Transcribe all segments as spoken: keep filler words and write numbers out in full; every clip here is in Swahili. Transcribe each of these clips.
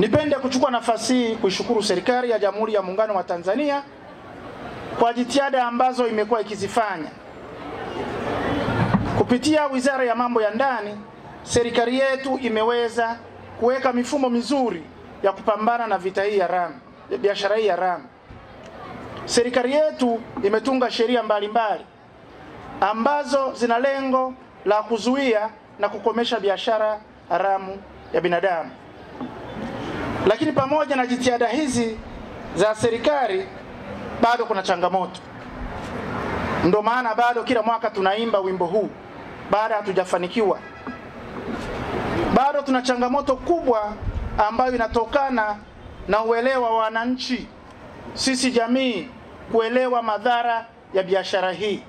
Nipende kuchukua nafasi hii kuishukuru serikali ya Jamhuri ya Muungano wa Tanzania kwa jitihada ambazo imekuwa ikizifanya. Kupitia Wizara ya Mambo ya Ndani, serikali yetu imeweza kuweka mifumo mizuri ya kupambana na vita hii haramu, biashara hii haramu. Serikali yetu imetunga sheria mbalimbali ambazo zina lengo la kuzuia na kukomesha biashara haramu ya binadamu. Lakini pamoja na jitihada hizi za serikali, bado kuna changamoto. Ndio maana bado kila mwaka tunaimba wimbo huu, bado hatujafanikiwa. Bado tuna changamoto kubwa ambayo inatokana na uelewa wa wananchi, sisi jamii, kuelewa madhara ya biashara hii.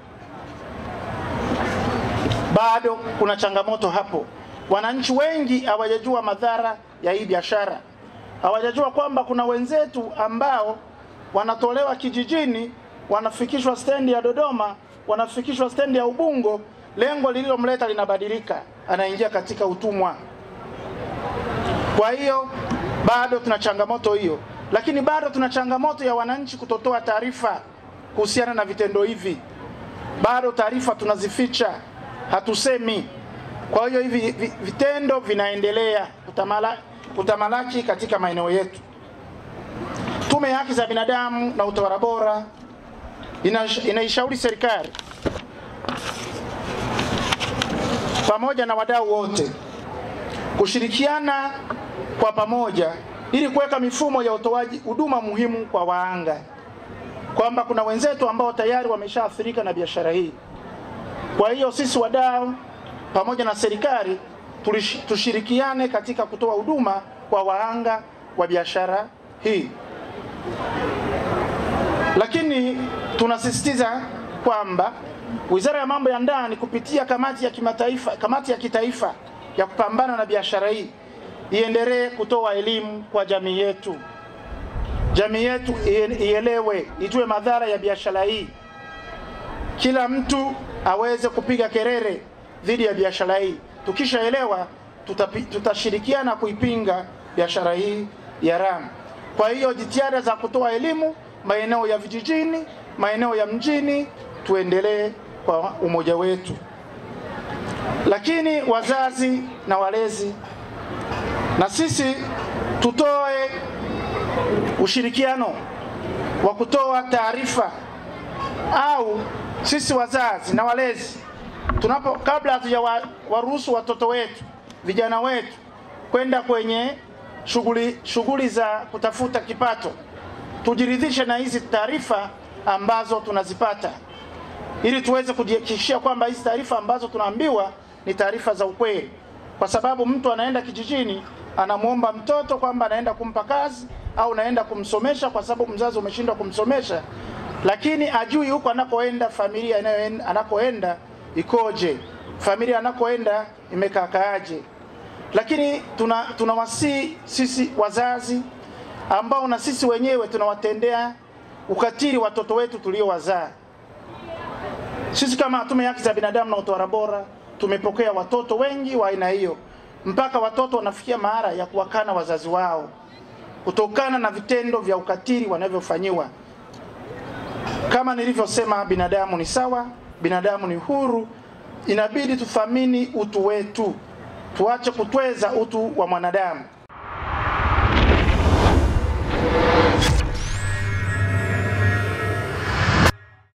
Bado kuna changamoto hapo. Wananchi wengi hawajajua madhara ya hii biashara. Hawajajua kwamba kuna wenzetu ambao wanatolewa kijijini, wanafikishwa stendi ya Dodoma, wanafikishwa stendi ya Ubungo, lengo lililomleta linabadilika, anaingia katika utumwa. Kwa hiyo bado tuna changamoto hiyo, lakini bado tuna changamoto ya wananchi kutotoa taarifa kuhusiana na vitendo hivi. Bado taarifa tunazificha, hatusemi. Kwa hiyo hivi vitendo vinaendelea kutamala, kutamalaki katika maeneo yetu. Tume ya Haki za Binadamu na Utawala Bora inaishauri serikali pamoja na wadau wote kushirikiana kwa pamoja ili kuweka mifumo ya utoaji huduma muhimu kwa waanga, kwamba kuna wenzetu ambao tayari wameshaathirika na biashara hii. Kwa hiyo sisi wadau pamoja na serikali tushirikiane katika kutoa huduma kwa waanga wa biashara hii. Lakini tunasisitiza kwamba Wizara ya Mambo ya Ndani kupitia kamati ya kimataifa, kamati ya kitaifa ya kupambana na biashara hii iendelee kutoa elimu kwa jamii yetu. Jamii yetu ielewe, ijue madhara ya biashara hii. Kila mtu aweze kupiga kelele dhidi ya biashara hii. Tukishaelewa, tutashirikiana kuipinga biashara hii ya haramu. Kwa hiyo jitihada za kutoa elimu maeneo ya vijijini, maeneo ya mjini, tuendelee kwa umoja wetu. Lakini wazazi na walezi, na sisi tutoe ushirikiano wa kutoa taarifa, au sisi wazazi na walezi tunapo, kabla hatujawaruhusu watoto wetu, vijana wetu kwenda kwenye shughuli shughuli za kutafuta kipato, tujiridhishe na hizi taarifa ambazo tunazipata, ili tuweze kujihakikishia kwamba hizi taarifa ambazo tunaambiwa ni taarifa za ukweli. Kwa sababu mtu anaenda kijijini, anamuomba mtoto kwamba anaenda kumpa kazi au anaenda kumsomesha kwa sababu mzazi umeshindwa kumsomesha, lakini ajui huko anakoenda, familia inayoenda anakoenda ikoje, familia anakoenda imekakaaje. Lakini tuna tunawasi sisi wazazi ambao na sisi wenyewe tunawatendea ukatili watoto wetu tuliowazaa. Sisi kama Tume ya Haki za Binadamu na Utawala Bora tumepokea watoto wengi wa aina hiyo, mpaka watoto wanafikia mahara ya kuwakana wazazi wao kutokana na vitendo vya ukatili wanavyofanyiwa. Kama nilivyosema, binadamu ni sawa, binadamu ni huru, inabidi tuthamini utu wetu, tuache kutweza utu wa mwanadamu.